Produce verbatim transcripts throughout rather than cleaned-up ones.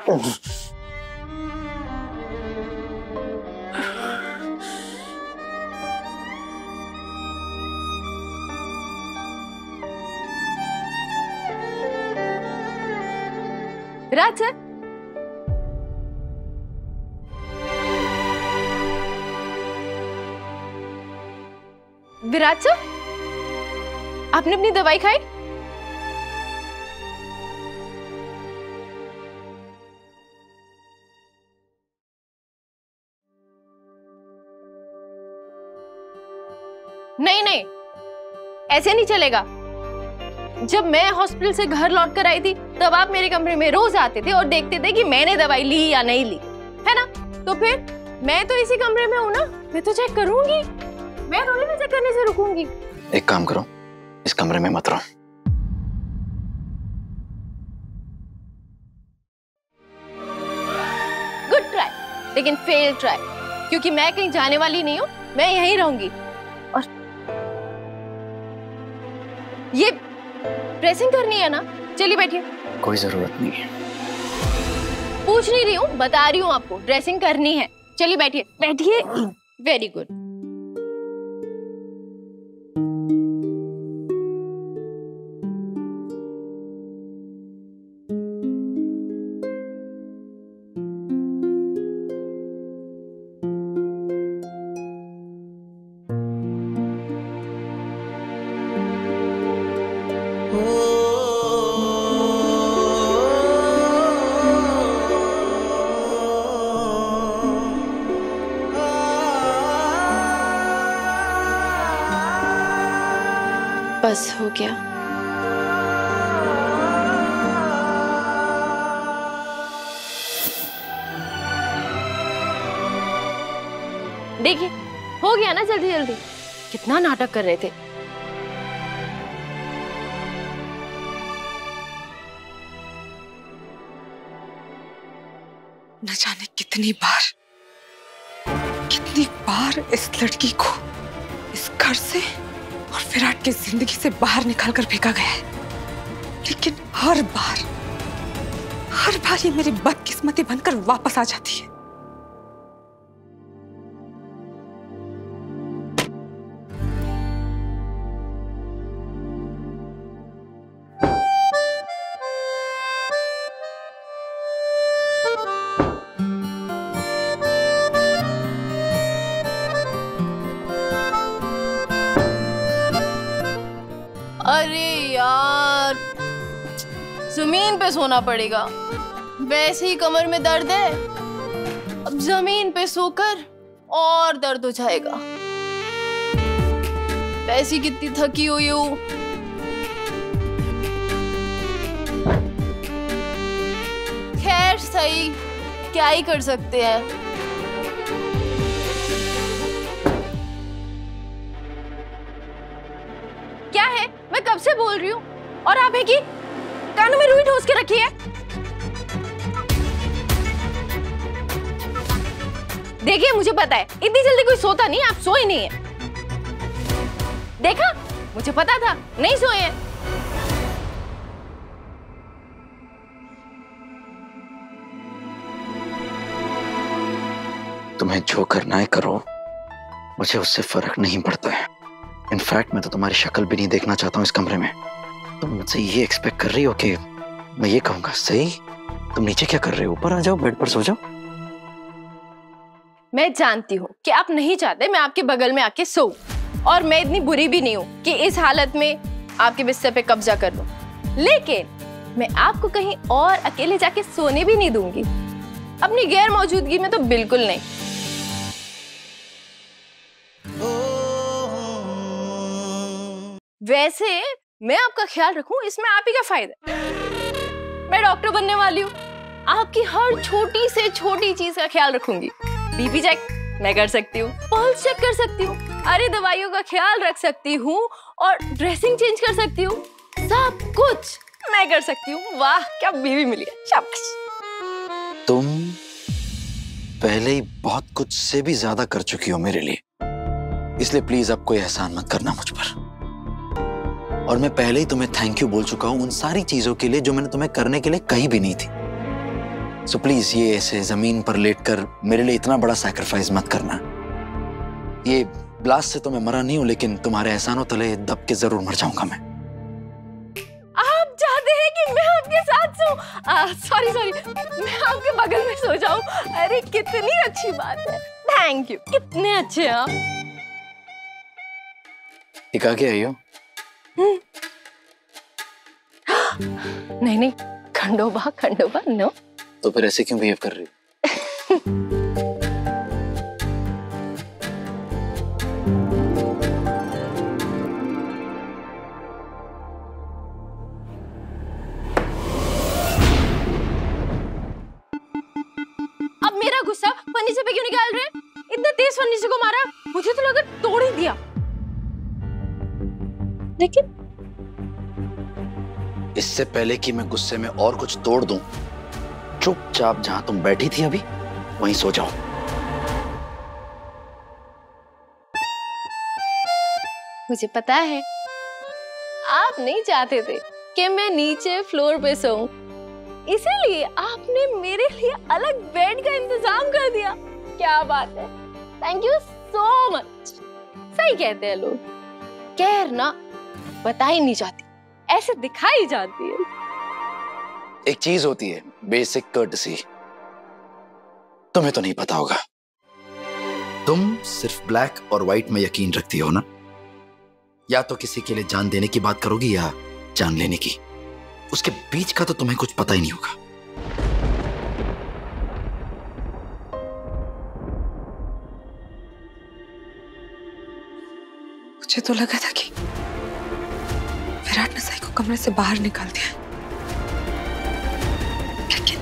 Virat sir, Virat sir, आपने अपनी दवाई खाई? नहीं नहीं, ऐसे नहीं चलेगा। जब मैं हॉस्पिटल से घर लौट कर आई थी तब आप मेरे कमरे में रोज आते थे और देखते थे कि मैंने दवाई ली या नहीं ली, है ना? तो फिर मैं तो इसी कमरे में हूँ ना, मैं तो चेक करूंगी, मैं थोड़ी ना चेक करने से रुकूंगी। एक काम करो, इस कमरे में मत रहो। गुड ट्राई, लेकिन फेल ट्राई, क्योंकि मैं कहीं जाने वाली नहीं हूँ, मैं यहीं रहूंगी। और ये ड्रेसिंग करनी है ना? चलिए बैठिए। कोई जरूरत नहीं है। पूछ नहीं रही हूँ, बता रही हूँ आपको, ड्रेसिंग करनी है। चलिए बैठिए, बैठिए। Very good. बस हो गया। देखिए, हो गया ना जल्दी जल्दी। कितना नाटक कर रहे थे। न जाने कितनी बार कितनी बार इस लड़की को इस घर से और विराट की जिंदगी से बाहर निकाल कर फेंका गया है, लेकिन हर बार हर बार ये मेरी बदकिस्मती बनकर वापस आ जाती है। अरे यार, जमीन पे सोना पड़ेगा। वैसे ही कमर में दर्द है, अब जमीन पे सोकर और दर्द हो जाएगा। वैसे कितनी थकी हुई हूँ। खैर सही, क्या ही कर सकते हैं। क्या है, मैं कब से बोल रही हूँ और आप है कि कानों में रुई ठोस के रखी है। देखिए, मुझे पता है इतनी जल्दी कोई सोता नहीं, आप सोए नहीं है। देखा, मुझे पता था नहीं सोए हैं। तुम्हें जो करना है करो, मुझे उससे फर्क नहीं पड़ता है। इनफैक्ट मैं तो तुम्हारी शक्ल भी नहीं देखना चाहता हूँ इस कमरे में। तुम मुझसे ये एक्सपेक्ट कर रही हो कि मैं ये कहूँगा सही? तुम नीचे क्या कर रहे हो? ऊपर आ जाओ, बेड पर सो जाओ। मैं जानती हूँ कि आप नहीं चाहते मैं आपके बगल में आके सोऊं, और मैं इतनी बुरी भी नहीं हूँ कि इस हालत में आपके बिस्तर पे कब्जा कर लूं। लेकिन मैं आपको कहीं और अकेले जाके सोने भी नहीं दूंगी, अपनी गैर मौजूदगी में तो बिल्कुल नहीं। वैसे मैं आपका ख्याल रखूं, इसमें आप ही का फायदा। मैं डॉक्टर बनने वाली हूँ, आपकी हर छोटी से छोटी चीज का ख्याल रखूंगी। बीपी चेक मैं कर सकती हूँ, पल्स चेक कर सकती हूँ, अरे दवाइयों का ख्याल रख सकती हूँ, और ड्रेसिंग चेंज कर सकती हूँ। सब कुछ मैं कर सकती हूँ। वाह, क्या बीवी मिली है, शाबाश। तुम पहले ही बहुत कुछ से भी ज्यादा कर चुकी हो मेरे लिए, इसलिए प्लीज अब कोई एहसान मत करना मुझ पर। और मैं पहले ही तुम्हें थैंक यू बोल चुका हूं उन सारी चीजों के लिए जो मैंने तुम्हें करने के लिए कही भी नहीं थी। सो प्लीज ये ऐसे जमीन पर लेटकर मेरे लिए इतना बड़ा सैक्रिफाइस मत करना। ये ब्लास्ट से तो मैं मरा नहीं हूं, लेकिन तुम्हारे एहसानों तले दब के जरूर मर जाऊंगा मैं। आप चाहते हैं कि मैं आपके साथ सो? सॉरी सॉरी, मैं आपके बगल में सो जाऊं? अरे कितनी अच्छी बात है, थैंक यू, कितने अच्छे हैं आप। ठीक आ के आई हो? नहीं नहीं, खंडोबा खंडोबा नो। तो फिर ऐसे क्यों बिहेव कर रही हो? अब मेरा गुस्सा फर्नीचर पे क्यों निकाल रहे हैं? इतना तेज फर्नीचर को मारा, मुझे तो लगा तोड़ ही दिया। लेकिन इससे पहले कि मैं गुस्से में और कुछ तोड़ दूं, चुपचाप जहां तुम बैठी थी अभी वहीं सो जाओ। मुझे पता है आप नहीं चाहते थे कि मैं नीचे फ्लोर पे सोऊं, इसीलिए आपने मेरे लिए अलग बेड का इंतजाम कर दिया। क्या बात है, थैंक यू सो मच। सही कहते हैं लोग, केयर ना बताई नहीं जाती, ऐसे दिखाई जाती है। एक चीज होती है बेसिक कर्टसी, तुम्हें तो नहीं पता होगा। तुम सिर्फ ब्लैक और व्हाइट में यकीन रखती हो ना? या तो किसी के लिए जान देने की बात करोगी या जान लेने की, उसके बीच का तो तुम्हें कुछ पता ही नहीं होगा। मुझे तो लगा था कि विराट ने साई को कमरे से बाहर निकाल दिया, लेकिन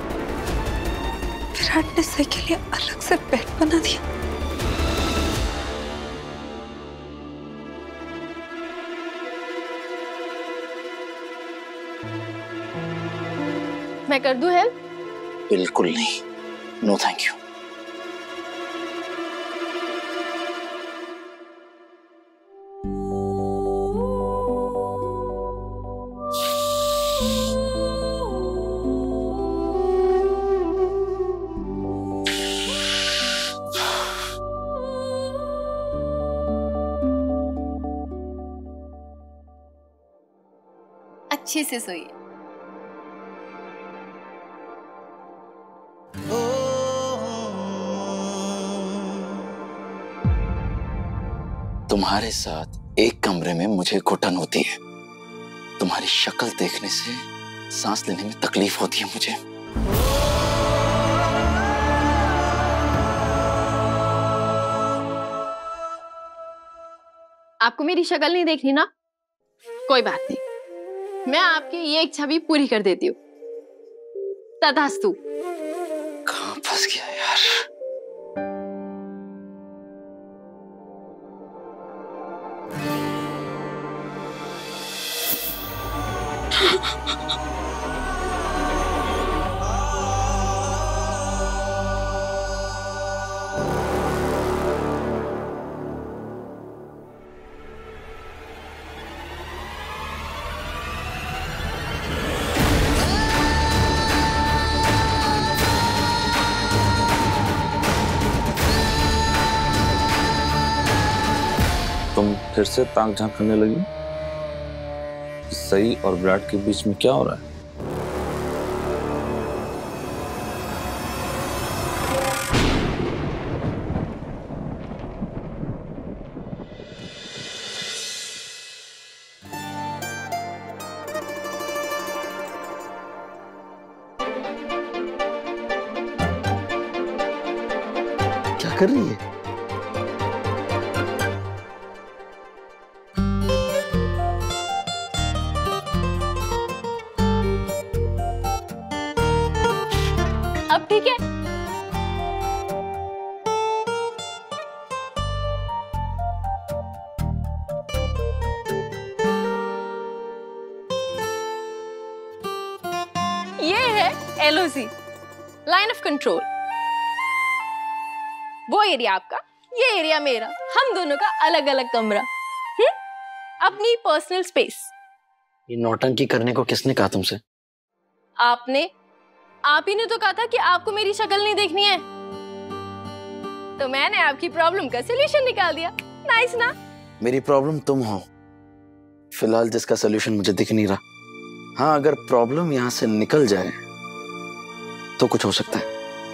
विराट ने साई के लिए अलग से बेड बना दिया। मैं कर दूं हेल्प? बिल्कुल नहीं, नो थैंक यू। अच्छे से सोइए। तुम्हारे साथ एक कमरे में मुझे घुटन होती है, तुम्हारी शक्ल देखने से सांस लेने में तकलीफ होती है मुझे। आपको मेरी शक्ल नहीं देखनी ना? कोई बात नहीं, मैं आपकी ये इच्छा भी पूरी कर देती हूँ। तथास्तु। कहाँ फंस गया यार? तुम फिर से ताक झांक करने लगी? सई और विराट के बीच में क्या हो रहा है? क्या कर रही है? अब ठीक है? ये है L O C, line of control. वो एरिया आपका, ये एरिया मेरा, हम दोनों का अलग अलग कमरा, हुँ? अपनी पर्सनल स्पेस। ये नौटंकी करने को किसने कहा तुमसे? आपने। आप ही ने तो कहा था कि आपको मेरी शक्ल नहीं देखनी है, तो मैंने आपकी प्रॉब्लम का सलूशन निकाल दिया। नाइस ना? मेरी प्रॉब्लम तुम हो फिलहाल, जिसका सोल्यूशन मुझे दिख नहीं रहा। हाँ, अगर प्रॉब्लम यहां से निकल जाए तो कुछ हो सकता है।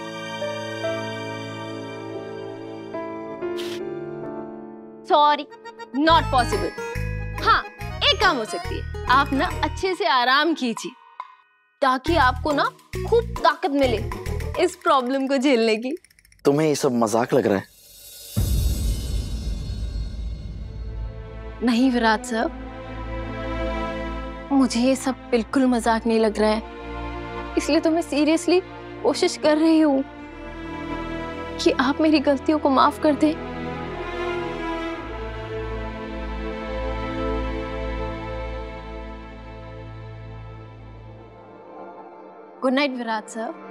Sorry, not possible. हाँ, एक काम हो सकती है, आप ना अच्छे से आराम कीजिए ताकि आपको ना खूब ताकत मिले इस प्रॉब्लम को झेलने की। तुम्हें ये सब मजाक लग रहा है? नहीं विराट साहब, मुझे ये सब बिल्कुल मजाक नहीं लग रहा है, इसलिए तो मैं सीरियसली कोशिश कर रही हूँ कि आप मेरी गलतियों को माफ कर दें। गुड नाइट विराट साहब।